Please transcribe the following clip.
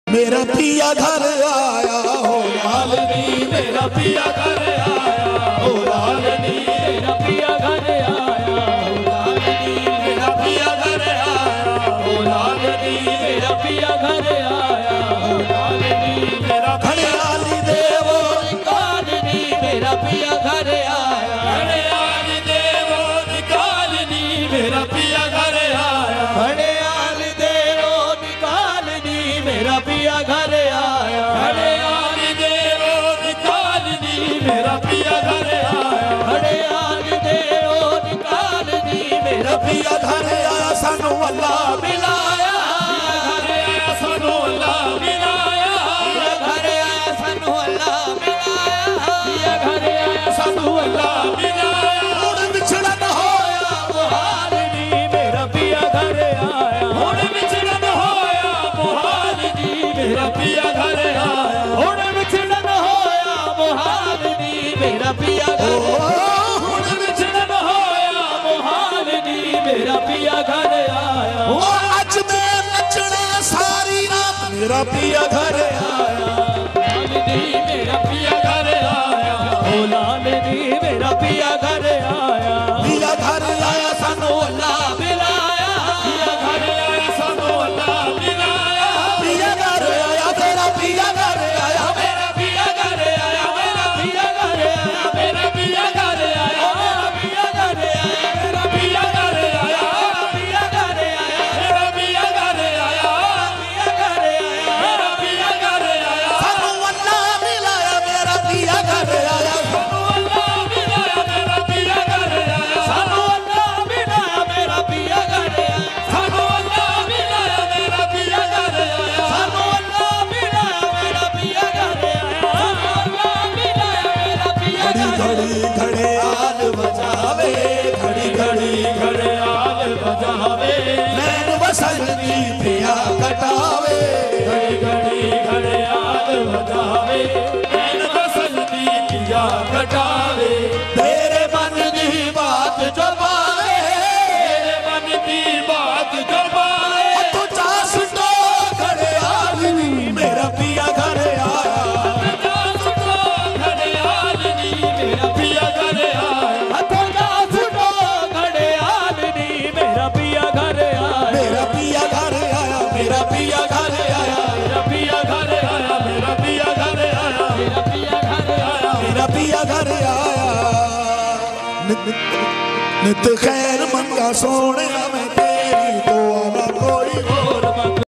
मेरा पिया घर आया हो लालनी, मेरा पिया घर आया हो लालनी, मेरा पिया घर आया हो लालनी, मेरा पिया घर आया हो लालनी, मेरा पिया घर आया हो लालनी, मेरा घड़ियाली देवो निकालनी, मेरा पिया घर आया, घड़ियाली देवो निकालनी, मेरा पिया घर आया, घड़ियाली देवो निकालनी, मेरा पिया घर आया, घड़ियाली देवो निकालनी, मेरा पिया घर आया, घड़ियाली देवो निकालनी, मेरा पिया घर आया, सानू अल्लाह मिलाया, घर आया सानू अल्लाह मिलाया, घर आया सानू अल्लाह मिलाया, घर आया सानू अल्लाह मिलाया, हुण विछड़न होया मुहालनी, मेरा पिया घर आया, हुण विछड़न होया मुहालनी, मेरा पिया घर आया, हुण विछड़न होया मुहालनी, मेरा पिया घर आया, हुण विछड़न होया मुहालनी, मेरा पिया घर आया, ओ अज मैं नचना सारी रात, मेरा पिया घर आया, लालनी मेरा पिया घर आया, ओ लालनी मेरा पिया घर आया, पिया घर आया सानू अल्लाह मिलाया, पिया घर आया सानू अल्लाह मिलाया, पिया घर आया तेरा पिया घर आया, मेरा पिया घर आया, मेरा पिया घर आया, मेरा पिया घर आया, मेरा पिया घर आया, मेरा पिया घर आया, पिया घर आया, मेरा पिया घर आया, पिया घर आया, मेरा पिया घर आया, सानू अल्लाह मिलाया, मेरा पिया घर आया, सानू अल्लाह मिलाया, मेरा पिया घर आया, सानू अल्लाह मिलाया, मेरा पिया घर आया, सानू अल्लाह मिलाया, मेरा पिया घर आया, सानू अल्लाह मिलाया, मेरा पिया घर आया, सानू अल्लाह मिलाया, मेरा पिया घर आया, घड़ी घड़ी आल बजावे, घड़ी घड़ी घड़ियाल बजावे, नैन बसंती पिया कटावे, घड़ी घड़ी घड़ियाल बजावे, नैन बसंती पिया कटावे, तेरे मन की बात जो पावे, तेरे मन की बात जो पावे, तू चास तो घड़ियालनी, मेरा पिया घर आया, चास तो घड़ियालनी, मेरा पिया घर आया, तू चास तो घड़ियालनी, मेरा पिया घर आया, मेरा पिया घर आया, मेरा पिया घर आया, मेरा पिया घर आया, मेरा पिया घर आया, मेरा पिया घर आया, मेरा पिया घर आया, नित खैर मंगा सोने